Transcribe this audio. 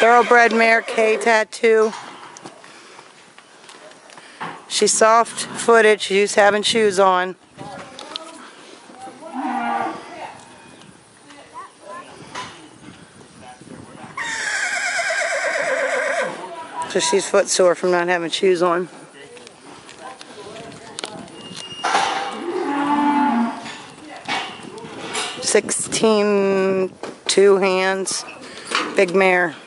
Thoroughbred mare K tattoo. She's soft-footed. She's having shoes on. So she's footsore from not having shoes on. $16, 2 hands, big mare.